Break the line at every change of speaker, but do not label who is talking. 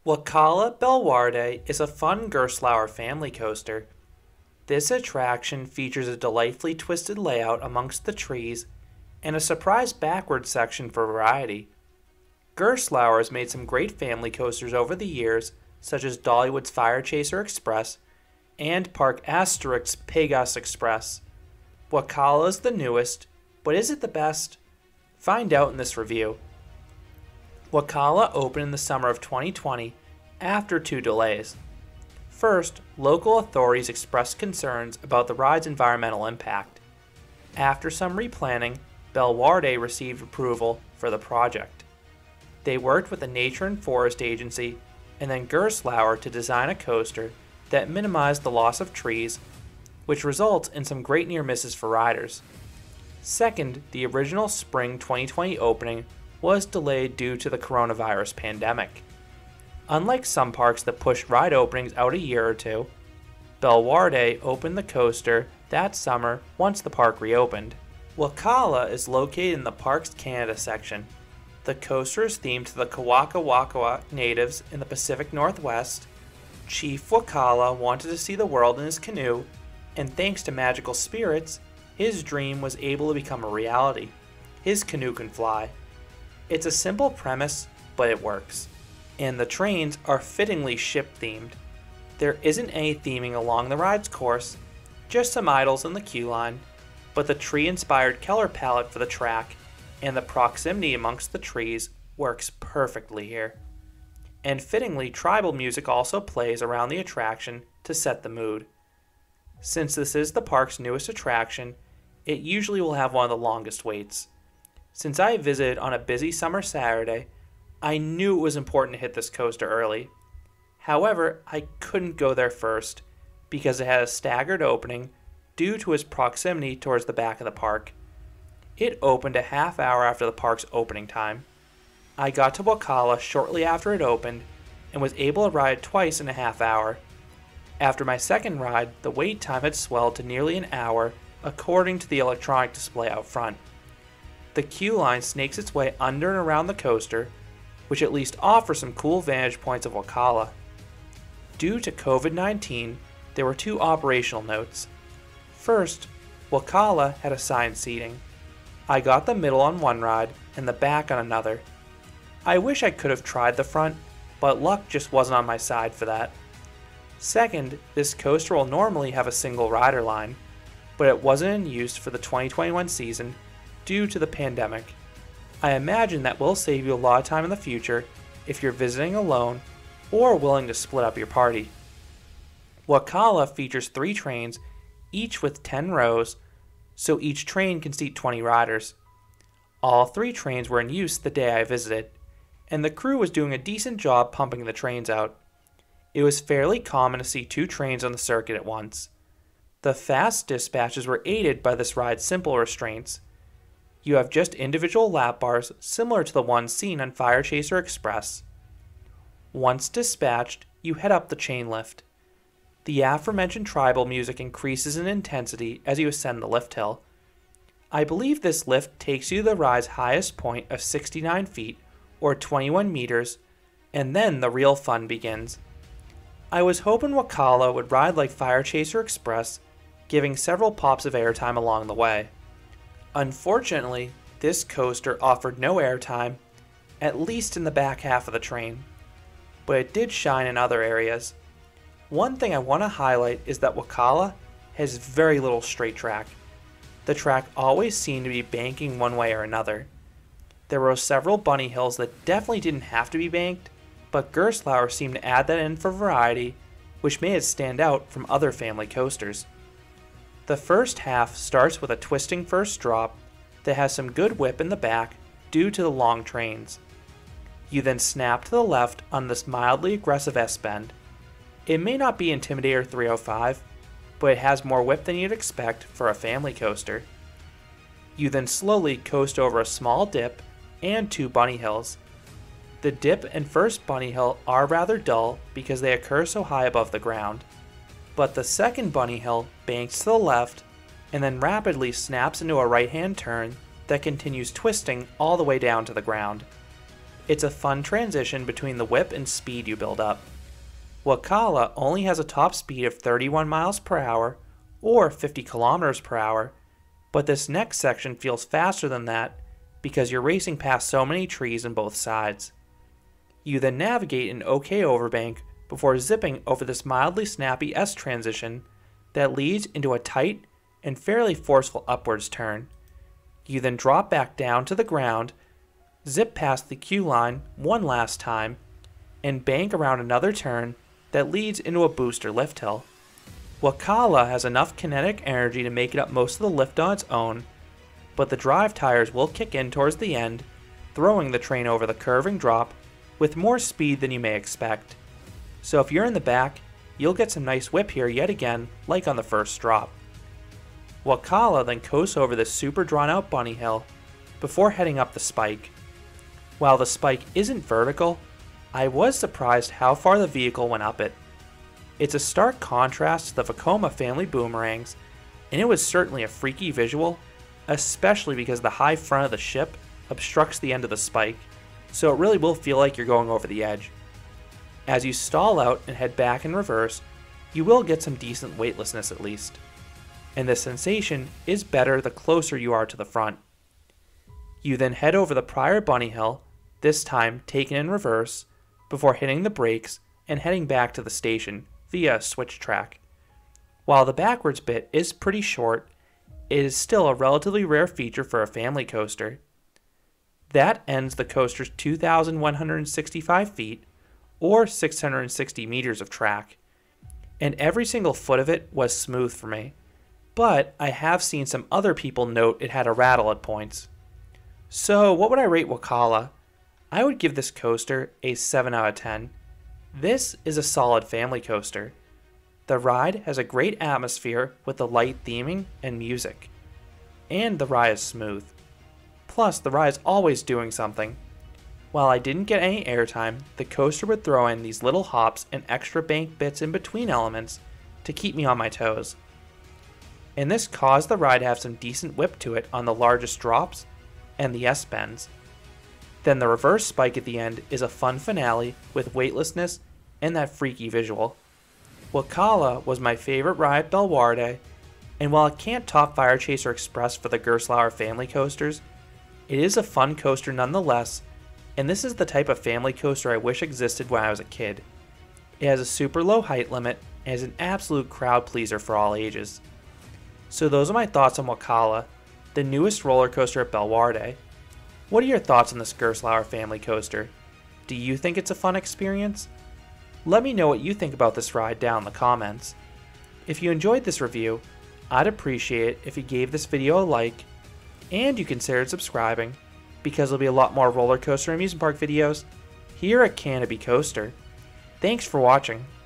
Wakala Belwarde is a fun Gerstlauer family coaster. This attraction features a delightfully twisted layout amongst the trees and a surprise backward section for variety. Gerstlauer has made some great family coasters over the years, such as Dollywood's Fire Chaser Express and Park Asterix's Pegasus Express. Wakala is the newest, but is it the best? Find out in this review. Wakala opened in the summer of 2020 after two delays. First, local authorities expressed concerns about the ride's environmental impact. After some replanning, Belwarde received approval for the project. They worked with the Nature and Forest Agency and then Gerstlauer to design a coaster that minimized the loss of trees, which results in some great near misses for riders. Second, the original spring 2020 opening was delayed due to the coronavirus pandemic. Unlike some parks that pushed ride openings out a year or two, Belwarde opened the coaster that summer once the park reopened. Wakala is located in the Parks Canada section. The coaster is themed to the Kawakawaka natives in the Pacific Northwest. Chief Wakala wanted to see the world in his canoe, and thanks to magical spirits, his dream was able to become a reality. His canoe can fly. It's a simple premise, but it works. And the trains are fittingly ship-themed. There isn't any theming along the ride's course, just some idols in the queue line, but the tree-inspired Keller palette for the track and the proximity amongst the trees works perfectly here. And fittingly, tribal music also plays around the attraction to set the mood. Since this is the park's newest attraction, it usually will have one of the longest waits. Since I visited on a busy summer Saturday, I knew it was important to hit this coaster early. However, I couldn't go there first because it had a staggered opening due to its proximity towards the back of the park. It opened a half hour after the park's opening time. I got to Wakala shortly after it opened and was able to ride twice in a half hour. After my second ride, the wait time had swelled to nearly an hour according to the electronic display out front. The queue line snakes its way under and around the coaster, which at least offers some cool vantage points of Wakala. Due to COVID-19, there were two operational notes. First, Wakala had assigned seating. I got the middle on one ride and the back on another. I wish I could have tried the front, but luck just wasn't on my side for that. Second, this coaster will normally have a single rider line, but it wasn't in use for the 2021 season due to the pandemic. I imagine that will save you a lot of time in the future if you're visiting alone or willing to split up your party. Wakala features 3 trains, each with 10 rows, so each train can seat 20 riders. All 3 trains were in use the day I visited, and the crew was doing a decent job pumping the trains out. It was fairly common to see 2 trains on the circuit at once. The fast dispatches were aided by this ride's simple restraints. You have just individual lap bars similar to the ones seen on Fire Chaser Express. Once dispatched, you head up the chain lift. The aforementioned tribal music increases in intensity as you ascend the lift hill. I believe this lift takes you to the ride's highest point of 69 feet, or 21 meters, and then the real fun begins. I was hoping Wakala would ride like Fire Chaser Express, giving several pops of airtime along the way. Unfortunately, this coaster offered no airtime, at least in the back half of the train, but it did shine in other areas. One thing I want to highlight is that Wakala has very little straight track. The track always seemed to be banking one way or another. There were several bunny hills that definitely didn't have to be banked, but Gerstlauer seemed to add that in for variety, which made it stand out from other family coasters. The first half starts with a twisting first drop that has some good whip in the back due to the long trains. You then snap to the left on this mildly aggressive S-bend. It may not be Intimidator 305, but it has more whip than you'd expect for a family coaster. You then slowly coast over a small dip and 2 bunny hills. The dip and first bunny hill are rather dull because they occur so high above the ground. But the second bunny hill banks to the left and then rapidly snaps into a right-hand turn that continues twisting all the way down to the ground. It's a fun transition between the whip and speed you build up. Wakala only has a top speed of 31 miles per hour or 50 kilometers per hour, but this next section feels faster than that because you're racing past so many trees on both sides. You then navigate an OK overbank before zipping over this mildly snappy S transition that leads into a tight and fairly forceful upwards turn. You then drop back down to the ground, zip past the Q line one last time, and bank around another turn that leads into a booster lift hill. Wakala has enough kinetic energy to make it up most of the lift on its own, but the drive tires will kick in towards the end, throwing the train over the curving drop with more speed than you may expect. So if you're in the back, you'll get some nice whip here yet again, like on the first drop. Wakala then coasts over this super drawn out bunny hill before heading up the spike. While the spike isn't vertical, I was surprised how far the vehicle went up it. It's a stark contrast to the Vekoma family boomerangs, and it was certainly a freaky visual, especially because the high front of the ship obstructs the end of the spike, so it really will feel like you're going over the edge. As you stall out and head back in reverse, you will get some decent weightlessness at least, and the sensation is better the closer you are to the front. You then head over the prior bunny hill, this time taken in reverse, before hitting the brakes and heading back to the station via a switch track. While the backwards bit is pretty short, it is still a relatively rare feature for a family coaster. That ends the coaster's 2,165 feet, or 660 meters of track, and every single foot of it was smooth for me, but I have seen some other people note it had a rattle at points. So what would I rate Wakala? I would give this coaster a 7 out of 10. This is a solid family coaster. The ride has a great atmosphere with the light theming and music, and the ride is smooth. Plus, the ride is always doing something. While I didn't get any airtime, the coaster would throw in these little hops and extra bank bits in between elements to keep me on my toes. And this caused the ride to have some decent whip to it on the largest drops and the S-bends. Then the reverse spike at the end is a fun finale with weightlessness and that freaky visual. Wakala was my favorite ride at Bellewaerde, and while it can't top Fire Chaser Express for the Gerstlauer family coasters, it is a fun coaster nonetheless, and this is the type of family coaster I wish existed when I was a kid. It has a super low height limit and is an absolute crowd pleaser for all ages. So those are my thoughts on Wakala, the newest roller coaster at Bellewaerde. What are your thoughts on this Gerstlauer family coaster? Do you think it's a fun experience? Let me know what you think about this ride down in the comments. If you enjoyed this review, I'd appreciate it if you gave this video a like, and you considered subscribing, because there'll be a lot more roller coaster and amusement park videos here at Canopy Coaster. Thanks for watching.